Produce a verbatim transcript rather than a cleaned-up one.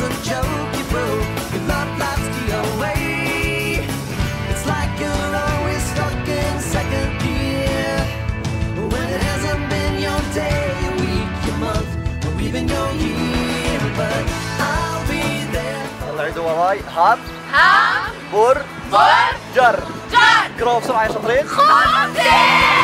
some joke you broke. Your love life's the away. It's like you're always stuck in second gear. When it hasn't been your day, your week, your month, or even your year. But I'll be there. يلا عيدوا وراي. هاب هاب بور بور جر جر قراوا بسرعة يا شاطرين. خمسة